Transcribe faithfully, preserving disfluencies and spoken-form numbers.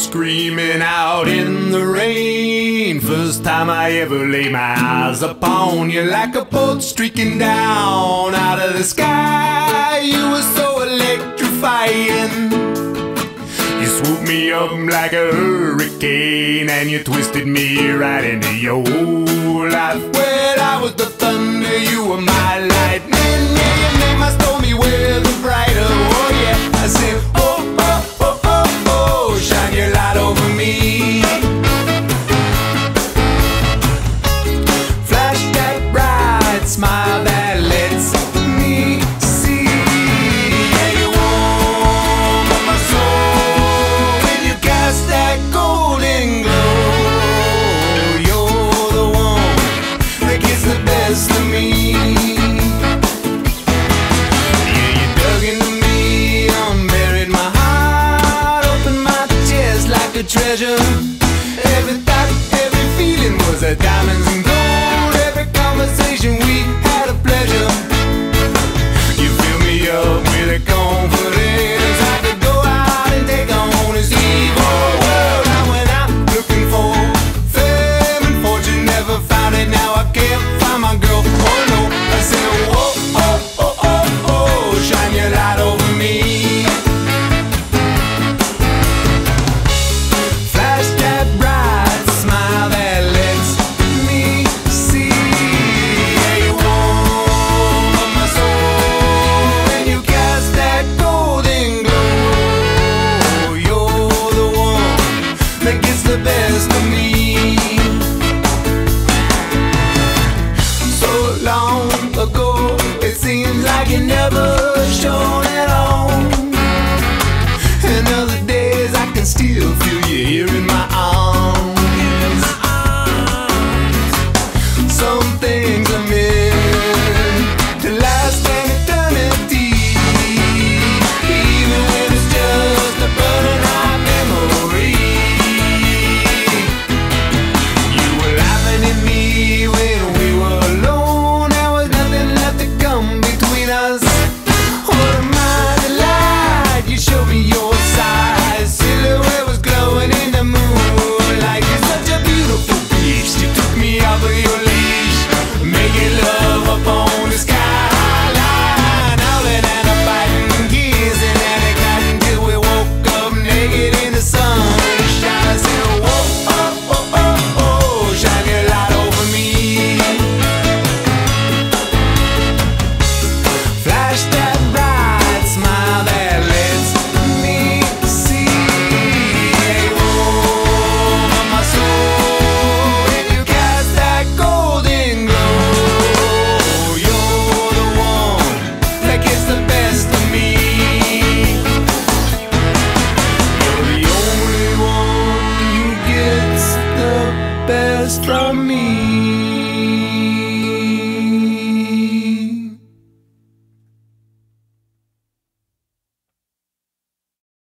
screaming out in the rain. First time I ever lay my eyes upon you, like a bolt streaking down out of the sky. You were so electrifying. You swooped me up like a hurricane, and you twisted me right into your whole life. Well, I was the thunder, you were my lightning. Yeah, you made my stormy weather brighter. Oh yeah, I said, oh, oh, oh, oh, oh, shine your light over me. Flash that bright smile that lets me see. Yeah, you warm up my soul when you cast that golden glow. You're the one that gets the best of me. Yeah, you dug into me, unburied my heart, opened my chest like a treasure. Every thought, every feeling was a diamonds and gold. Every conversation we had a pleasure. You fill me up with a confidence I could go out and take on this evil world. I went out looking for fame and fortune, never found it. Now I can't find my girl. Oh no, I said, whoa, oh, oh, oh, oh, shine your light over me. Flash that bright smile that lets me see. Yeah, you warm up my soul when you cast that golden glow. You're the one that gets the best of me. So long ago, it seems like you never shown at all. And other days I can still feel you here in my arms. Some things are meant to last an eternity, even when it's just a burning hot memory. You were laughing at me when we were alone. There was nothing left to come between us. What a mighty light, you showed me your side. Silhouette was glowing in the moonlight. You're such a beautiful beast. You took me off of your leash, making love up on the skyline, howling and a biting, kissing and a cotton till we woke up naked in the sunshine. I said, whoa, oh, oh, oh, oh, shine your light over me. Flash that bright smile that lets me see. Yeah, you warm up my soul when you cast that golden glow. You're the one that gets the best of me. You're the only one who gets the best from me.